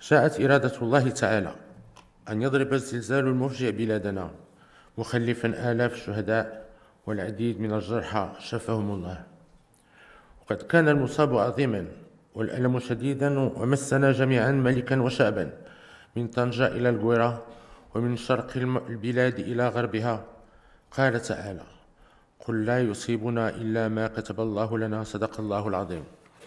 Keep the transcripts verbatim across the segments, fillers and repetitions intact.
شاءت إرادة الله تعالى أن يضرب الزلزال المفجع بلادنا مخلفا آلاف الشهداء والعديد من الجرحى شفاهم الله. وقد كان المصاب عظيما والألم شديدا، ومسنا جميعا ملكا وشعبا من طنجة إلى القويرة ومن شرق البلاد إلى غربها. قال تعالى: قل لا يصيبنا إلا ما كتب الله لنا. صدق الله العظيم.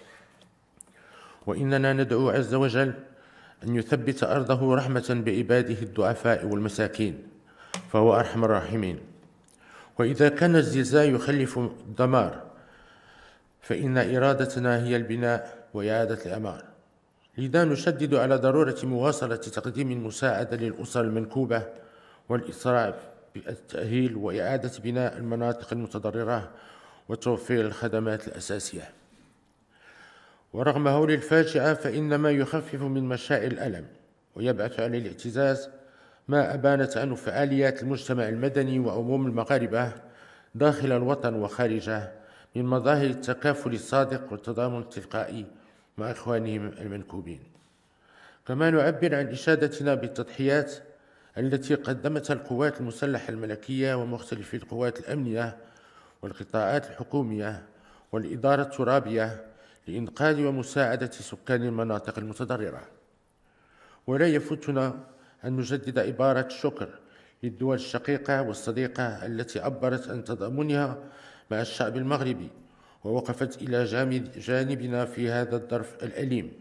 وإننا ندعو عز وجل أن يثبت أرضه رحمة بعباده الضعفاء والمساكين، فهو أرحم الراحمين. وإذا كان الزلزال يخلف الدمار، فإن إرادتنا هي البناء وإعادة الأعمار. لذا نشدد على ضرورة مواصلة تقديم المساعدة للأسر المنكوبة والإسراع بالتأهيل وإعادة بناء المناطق المتضررة وتوفير الخدمات الأساسية. ورغم هول الفاجعة، فإن ما يخفف من مشاعر الألم ويبعث على الاعتزاز ما أبانت عنه فعاليات المجتمع المدني وعموم المغاربة داخل الوطن وخارجه من مظاهر التكافل الصادق والتضامن التلقائي مع إخوانهم المنكوبين. كما نعبر عن إشادتنا بالتضحيات التي قدمتها القوات المسلحة الملكية ومختلف القوات الأمنية والقطاعات الحكومية والإدارة الترابية لإنقاذ ومساعدة سكان المناطق المتضررة. ولا يفوتنا أن نجدد عبارة الشكر للدول الشقيقة والصديقة التي عبرت عن تضامنها مع الشعب المغربي ووقفت إلى جانبنا في هذا الظرف الأليم.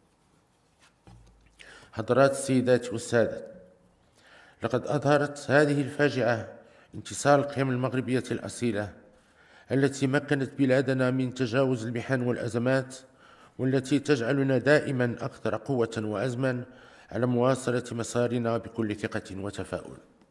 حضرات السيدات والسادة، لقد أظهرت هذه الفاجعة انتصار القيم المغربية الأصيلة التي مكنت بلادنا من تجاوز المحن والأزمات، والتي تجعلنا دائما أكثر قوة وعزما على مواصلة مسارنا بكل ثقة وتفاؤل.